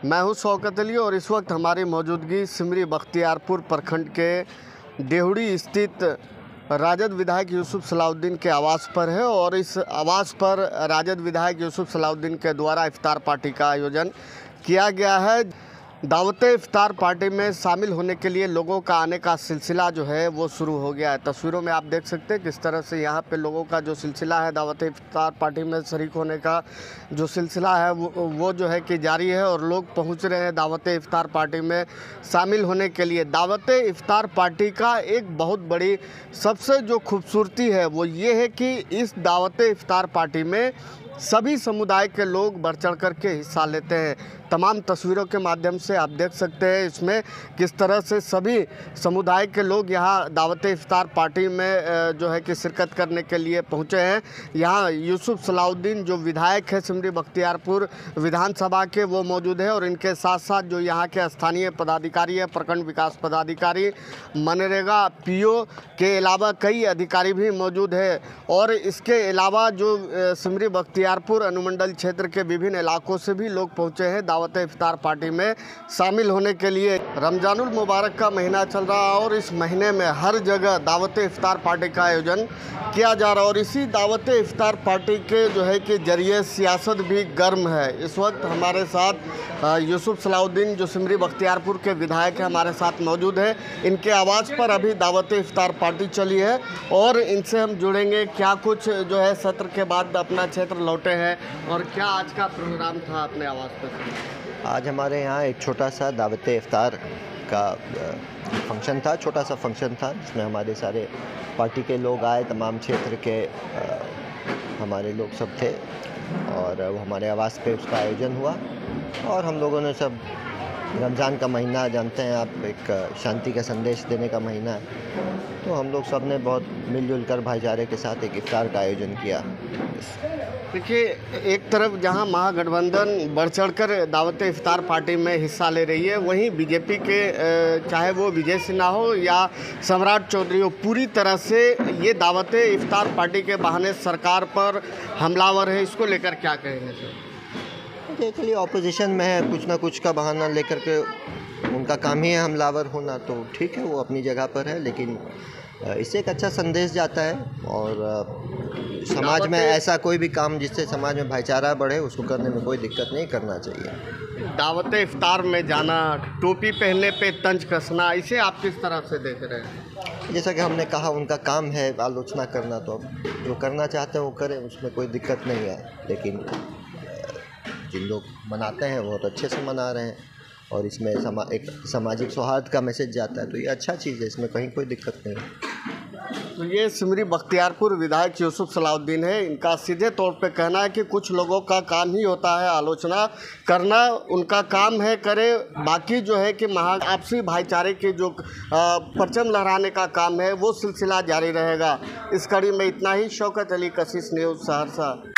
मैं हूं शौकत अली और इस वक्त हमारी मौजूदगी सिमरी बख्तियारपुर प्रखंड के डेहुड़ी स्थित राजद विधायक यूसुफ सलाउद्दीन के आवास पर है और इस आवास पर राजद विधायक यूसुफ सलाउद्दीन के द्वारा इफ्तार पार्टी का आयोजन किया गया है। दावते इफ्तार पार्टी में शामिल होने के लिए लोगों का आने का सिलसिला जो है वो शुरू हो गया है। तस्वीरों में आप देख सकते हैं किस तरह से यहाँ पे लोगों का जो सिलसिला है दावते इफ्तार पार्टी में शरीक होने का जो सिलसिला है वो जो है कि जारी है और लोग पहुँच रहे हैं दावते इफ्तार पार्टी में शामिल होने के लिए। दावते इफ्तार पार्टी का एक बहुत बड़ी सबसे जो खूबसूरती है वो ये है कि इस दावते इफ्तार पार्टी में सभी समुदाय के लोग बढ़ चढ़ कर के हिस्सा लेते हैं। तमाम तस्वीरों के माध्यम से आप देख सकते हैं इसमें किस तरह से सभी समुदाय के लोग यहाँ दावते इफ्तार पार्टी में जो है कि शिरकत करने के लिए पहुँचे हैं। यहाँ यूसुफ सलाउद्दीन जो विधायक है सिमरी बख्तियारपुर विधानसभा के वो मौजूद है और इनके साथ साथ जो यहाँ के स्थानीय पदाधिकारी है, प्रखंड विकास पदाधिकारी, मनरेगा पीओ के अलावा कई अधिकारी भी मौजूद है। और इसके अलावा जो सिमरी बख्तियारपुर अनुमंडल क्षेत्र के विभिन्न इलाकों से भी लोग पहुँचे हैं दावत इफ्तार पार्टी में शामिल होने के लिए। रमजानुल मुबारक का महीना चल रहा है और इस महीने में हर जगह दावत इफ्तार पार्टी का आयोजन किया जा रहा है और इसी दावत इफ्तार पार्टी के जो है कि जरिए सियासत भी गर्म है। इस वक्त हमारे साथ यूसुफ सलाउद्दीन जो सिमरी बख्तियारपुर के विधायक हैं हमारे साथ मौजूद है। इनके आवाज़ पर अभी दावत इफ्तार पार्टी चली है और इनसे हम जुड़ेंगे क्या कुछ जो है सत्र के बाद अपना क्षेत्र लौटे हैं और क्या आज का प्रोग्राम था अपने आवाज़ पर। आज हमारे यहाँ एक छोटा सा दावत इफ्तार का फंक्शन था, छोटा सा फंक्शन था जिसमें हमारे सारे पार्टी के लोग आए, तमाम क्षेत्र के हमारे लोग सब थे और वो हमारे आवास पे उसका आयोजन हुआ। और हम लोगों ने सब रमज़ान का महीना जानते हैं आप, एक शांति का संदेश देने का महीना है, तो हम लोग सब ने बहुत मिलजुल कर भाईचारे के साथ एक इफ्तार का आयोजन किया। देखिए, एक तरफ जहां महागठबंधन बढ़ चढ़कर दावत इफ्तार पार्टी में हिस्सा ले रही है, वहीं बीजेपी के चाहे वो विजय सिन्हा हो या सम्राट चौधरी हो, पूरी तरह से ये दावत इफ्तार पार्टी के बहाने सरकार पर हमलावर है। इसको लेकर क्या कहेंगे सर? चलिए, ऑपोजिशन में है, कुछ ना कुछ का बहाना लेकर के उनका काम ही है हमलावर होना, तो ठीक है, वो अपनी जगह पर है, लेकिन इससे एक अच्छा संदेश जाता है और समाज में ऐसा कोई भी काम जिससे समाज में भाईचारा बढ़े उसको करने में कोई दिक्कत नहीं करना चाहिए। दावत इफ्तार में जाना, टोपी पहनने पे तंज कसना, इसे आप किस तरह से देख रहे हैं? जैसा कि हमने कहा, उनका काम है आलोचना करना, तो अब जो करना चाहते हैं वो करें, उसमें कोई दिक्कत नहीं है। लेकिन जिन लोग मनाते हैं बहुत अच्छे से मना रहे हैं और इसमें एक सामाजिक सौहार्द का मैसेज जाता है, तो ये अच्छा चीज़ है, इसमें कहीं कोई दिक्कत नहीं है। तो ये सिमरी बख्तियारपुर विधायक यूसुफ सलाउद्दीन है। इनका सीधे तौर पे कहना है कि कुछ लोगों का काम ही होता है आलोचना करना, उनका काम है करे, बाकी जो है कि आपसी भाईचारे के जो परचम लहराने का काम है वो सिलसिला जारी रहेगा। इस कड़ी में इतना ही। शौकत अली, कशिश न्यूज़, सहरसा।